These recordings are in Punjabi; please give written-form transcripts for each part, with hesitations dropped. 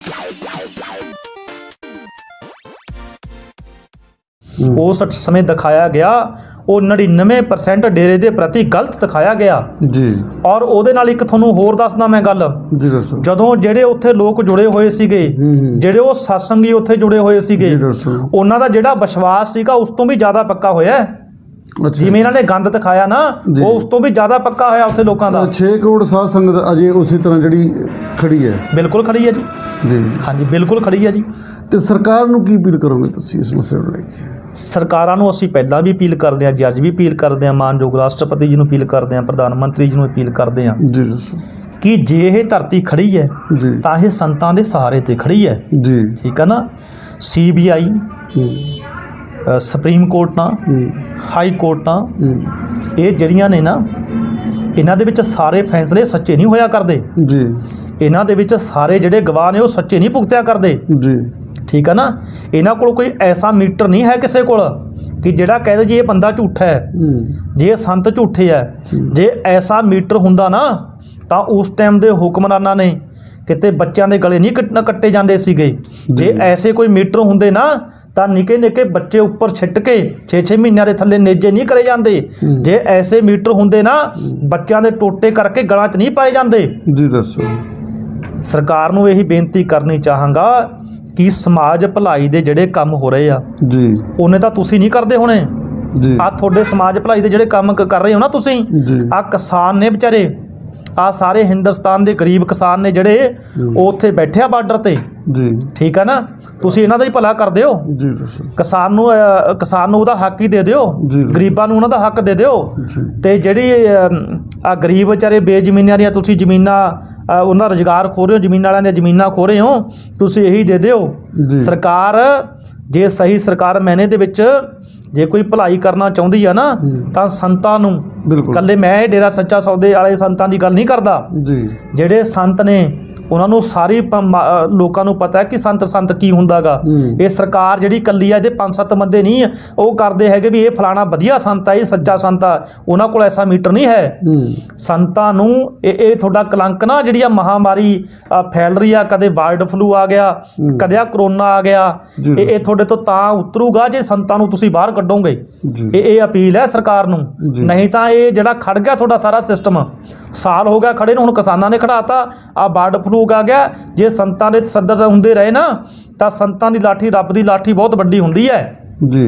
उस समय दिखाया गया वो 99% डेरे के प्रति गलत दिखाया गया जी। और ਉਹਦੇ ਨਾਲ ਇੱਕ ਤੁਹਾਨੂੰ ਹੋਰ ਦੱਸਦਾ ਮੈਂ ਗੱਲ जी दसो। ਜਦੋਂ ਜਿਹੜੇ ਉੱਥੇ ਲੋਕ ਜੁੜੇ ਹੋਏ ਸੀਗੇ ਜਿਹੜੇ ਉਹ ਸਤਸੰਗੀ ਉੱਥੇ ਜੁੜੇ ਹੋਏ ਸੀਗੇ ਉਹਨਾਂ ਦਾ ਜਿਹੜਾ ਵਿਸ਼ਵਾਸ ਸੀਗਾ ਉਸ ਤੋਂ ਵੀ ਜ਼ਿਆਦਾ ਪੱਕਾ ਹੋਇਆ ਜਿਵੇਂ ਇਹਨਾਂ ਨੇ ਗੰਦ ਦਿਖਾਇਆ ਨਾ ਉਹ ਉਸ ਤੋਂ ਵੀ ਜ਼ਿਆਦਾ ਪੱਕਾ ਹੋਇਆ ਉੱਥੇ ਲੋਕਾਂ ਦਾ 6 ਕਰੋੜ ਸਾਧ ਸੰਗਤ ਅਜੇ ਉਸੇ ਤਰ੍ਹਾਂ ਜਿਹੜੀ ਖੜੀ ਹੈ ਬਿਲਕੁਲ ਖੜੀ ਹੈ ਜੀ ਜੀ ਹਾਂਜੀ ਬਿਲकुल ਖੜੀ ਹੈ ਜੀ ਤੇ ਸਰਕਾਰ ਨੂੰ ਕੀ ਅਪੀਲ ਕਰੋਗੇ ਤੁਸੀਂ ਇਸ ਮਸਲੇ ਨੂੰ ਲੈ ਕੇ ਸਰਕਾਰਾਂ ਨੂੰ ਅਸੀਂ ਪਹਿਲਾਂ ਵੀ ਅਪੀਲ ਕਰਦੇ ਹਾਂ ਜੀ ਅੱਜ ਵੀ ਅਪੀਲ ਕਰਦੇ ਹਾਂ ਮਾਨਯੋਗ ਰਾਸ਼ਟਰਪਤੀ ਜੀ ਨੂੰ ਅਪੀਲ ਕਰਦੇ ਹਾਂ ਪ੍ਰਧਾਨ ਮੰਤਰੀ ਜੀ ਨੂੰ ਅਪੀਲ ਕਰਦੇ ਹਾਂ ਜੀ ਕਿ ਜੇ ਇਹ ਧਰਤੀ ਖੜੀ ਹੈ ਤਾਂ ਇਹ ਸੰਤਾਂ ਦੇ ਸਹਾਰੇ ਤੇ ਖੜੀ ਹੈ ਜੀ ਠੀਕ ਹੈ ਨਾ CBI ਸੁਪਰੀਮ ਕੋਰਟ ਨਾ ਹਾਈ ਕੋਰਟ ਨਾ ਇਹ ਜਿਹੜੀਆਂ ਨੇ ਨਾ ਇਹਨਾਂ ਦੇ ਵਿੱਚ ਸਾਰੇ ਫੈਸਲੇ ਸੱਚੇ ਨਹੀਂ ਹੋਇਆ ਕਰਦੇ ਜੀ ਇਹਨਾਂ ਦੇ ਵਿੱਚ ਸਾਰੇ ਜਿਹੜੇ ਗਵਾਹ ਨੇ ਉਹ ਸੱਚੇ ਨਹੀਂ ਭੁਗਤਿਆ ਕਰਦੇ ਜੀ ठीक है ना इन्हों को कोई ऐसा मीटर नहीं है किसी को कि जिहड़ा कह दे जी ये बंदा झूठा है जे संत झूठे है जे ऐसा मीटर हुंदा ना तो उस टाइम दे हुक्मरानां ने किते बच्चों के गले नहीं कट्टे जाते सीगे जे ऐसे कोई मीटर हुंदे ना तो निके निके बच्चे उपर छिट के 6-6 महीनों के थले नेजे नहीं करे जाते जे ऐसे मीटर हुंदे ना बच्चों के टोटे करके गलों च नहीं पाए जाते जी दसो सरकार नूं यही बेनती करनी चाहांगा कि समाज भलाई दे जिहड़े काम हो रहे आ जी उन्हें तो तुसीं नहीं करते होने जी आ थोड़े समाज भलाई दे जिहड़े काम कर रहे हो ना तुसीं आ किसान ने बेचारे आ सारे हिंदुस्तान के गरीब किसान ने जिहड़े उत्थे बैठे आ बार्डर ते जी ठीक है ना तुसीं इन्हां दा ही भला कर दिओ जी किसान नूं उहदा हक ही दे दिओ गरीबां नूं उहनां दा हक दे दिओ ते जिहड़ी आ गरीब बेचारे बेजमीनां दियां तुसीं जमीनां उन्हां दा रोजगार खो रहे हो जमीन वालियां दियां जमीनां खो रहे हो तुसीं यही दे दिओ सरकार जे सही सरकार मैने दे विच जे कोई भलाई करना चाहुंदी है ना तो संतां नूं कल्ले मैं डेरा सच्चा सौदे वाले संतां दी गल नहीं करदा जिहड़े संत ने उन्होंने सारी लोगों को पता है कि संत संत की हुंदा गा ये सरकार जिहड़ी कल्ली है 5-7 बंदे नहीं वो करते हैं भी ये फलाना वधिया संत है ये सच्चा संत है उन्होंने को ऐसा मीटर नहीं है संतां नूं ये थोड़ा कलंक ना जिहड़ी महामारी फैल रही है कदे वायरड फ्लू आ गया कदे करोना आ गया ये थोड़े तो तां उतरूगा जे संतां नूं तुसीं बाहर कड्डोगे ये अपील है सरकार नूं नहीं तो ये जिहड़ा खड़ गया थोड़ा सारा सिस्टम साल हो गया खड़े हुण किसानां ने खड़ाता आ वायरड फ्लू आ गया जे संतां दे सदर हुंदे रहे ना तो संतां दी लाठी रब दी लाठी बहुत वड्डी हुंदी है जी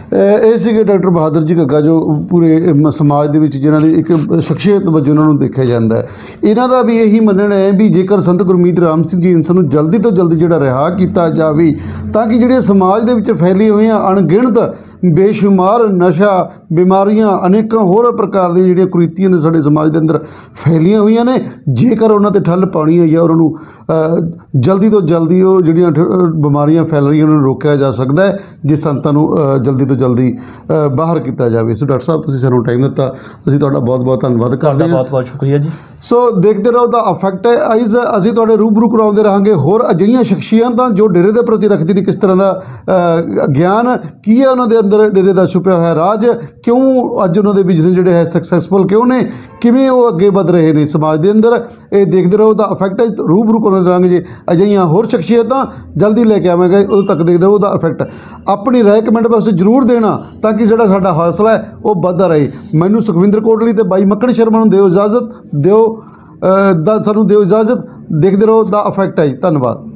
ਇਹ ਸੀਗੇ ਡਾਕਟਰ ਬਹਾਦਰ ਜੀ ਘੱਗਾ ਜੋ ਪੂਰੇ ਸਮਾਜ ਦੇ ਵਿੱਚ ਜਿਨ੍ਹਾਂ ਦੀ ਇੱਕ ਸ਼ਖਸੀਅਤ ਵਜੋਂ ਉਹਨਾਂ ਨੂੰ ਦੇਖਿਆ ਜਾਂਦਾ ਹੈ ਇਹਨਾਂ ਦਾ ਵੀ ਇਹੀ ਮੰਨਣਾ ਹੈ ਵੀ ਜੇਕਰ ਸੰਤ ਗੁਰਮੀਤ ਰਾਮ ਸਿੰਘ ਜੀ ਇੰਸਾਨ ਨੂੰ ਜਲਦੀ ਤੋਂ ਜਲਦੀ ਜਿਹੜਾ ਰਿਹਾ ਕੀਤਾ ਜਾਵੇ ਤਾਂ ਕਿ ਜਿਹੜੇ ਸਮਾਜ ਦੇ ਵਿੱਚ ਫੈਲੀ ਹੋਈਆਂ ਅਣਗਿਣਤ ਬੇਸ਼ੁਮਾਰ ਨਸ਼ਾ ਬਿਮਾਰੀਆਂ ਅਨੇਕਾਂ ਹੋਰ ਪ੍ਰਕਾਰ ਦੀਆਂ ਜਿਹੜੀਆਂ ਕੁਰੀਤੀਆਂ ਨੇ ਸਾਡੇ ਸਮਾਜ ਦੇ ਅੰਦਰ ਫੈਲੀਆਂ ਹੋਈਆਂ ਨੇ ਜੇਕਰ ਉਹਨਾਂ ਤੇ ਠੱਲ ਪਾਉਣੀ ਹੈ ਜਾਂ ਉਹਨਾਂ ਨੂੰ ਜਲਦੀ ਤੋਂ ਜਲਦੀ ਉਹ ਜਿਹੜੀਆਂ ਬਿਮਾਰੀਆਂ ਫੈਲ ਰਹੀਆਂ ਉਹਨਾਂ ਨੂੰ ਰੋਕਿਆ ਜਾ ਸਕਦਾ ਹੈ ਜੇ ਸੰਤਾਂ ਨੂੰ ਜਲਦੀ ਤੋਂ ਜਲਦੀ ਬਾਹਰ ਕੀਤਾ ਜਾਵੇ। ਸੋ ਡਾਕਟਰ ਸਾਹਿਬ ਤੁਸੀਂ ਸਾਨੂੰ ਟਾਈਮ ਦਿੱਤਾ ਅਸੀਂ ਤੁਹਾਡਾ ਬਹੁਤ ਬਹੁਤ ਧੰਨਵਾਦ ਕਰਦੇ ਹਾਂ। ਬਹੁਤ ਬਹੁਤ ਸ਼ੁਕਰੀਆ ਜੀ। ਸੋ ਦੇਖਦੇ ਰਹੋ ਦਾ ਇਫੈਕਟ ਆਈਜ਼ ਅਸੀਂ ਤੁਹਾਡੇ ਰੂਬਰੂ ਕਰਾਉਂਦੇ ਰਹਾਂਗੇ ਹੋਰ ਅਜਿਹੀਆਂ ਸ਼ਖਸੀਅਤਾਂ ਜੋ ਡੇਰੇ ਦੇ ਪ੍ਰਤੀ ਰੱਖਦੀ ਨੇ ਕਿਸ ਤਰ੍ਹਾਂ ਦਾ ਗਿਆਨ ਕੀ ਹੈ ਉਹਨਾਂ ਦੇ ਅੰਦਰ ਡੇਰੇ ਦਾ ਛੁਪਿਆ ਹੋਇਆ ਰਾਜ ਕਿਉਂ ਅੱਜ ਉਹਨਾਂ ਦੇ ਬਿਜ਼ਨਸ ਜਿਹੜੇ ਹੈ ਸਕਸੈਸਫੁਲ ਕਿਉਂ ਨੇ ਕਿਵੇਂ ਉਹ ਅੱਗੇ ਵਧ ਰਹੇ ਨੇ ਸਮਾਜ ਦੇ ਅੰਦਰ ਇਹ ਦੇਖਦੇ ਰਹੋ ਦਾ ਇਫੈਕਟ ਰੂਬਰੂ ਕਰਾਉਂਦੇ ਰਹਾਂਗੇ ਜੀ ਅਜਿਹੀਆਂ ਹੋਰ ਸ਼ਖਸੀਅਤਾਂ ਜਲਦੀ ਲੈ ਕੇ ਆਵਾਂਗੇ ਉਦੋਂ ਤੱਕ ਦੇਖਦੇ ਰਹੋ ਦਾ ਇਫੈਕਟ ਆਪਣੀ ਰਾਏ ਕਮੈਂਟ ਬਾਕਸ ਜ਼ਰੂਰ ਦੇਣਾ ਤਾਂ ਕਿ ਜਿਹੜਾ ਸਾਡਾ ਹੌਸਲਾ ਹੈ ਉਹ ਵੱਧਦਾ ਰਹੇ। ਮੈਨੂੰ ਸੁਖਵਿੰਦਰ ਕੋਟਲੀ ਤੇ ਬਾਈ ਮੱਕੜ ਸ਼ਰਮਾ ਨੂੰ ਦਿਓ ਇਜਾਜ਼ਤ ਦਿਓ ਸਾਨੂੰ ਦਿਓ ਇਜਾਜ਼ਤ ਦੇਖਦੇ ਰਹੋ ਦਾ ਇਫੈਕਟ ਹੈ ਜੀ। ਧੰਨਵਾਦ।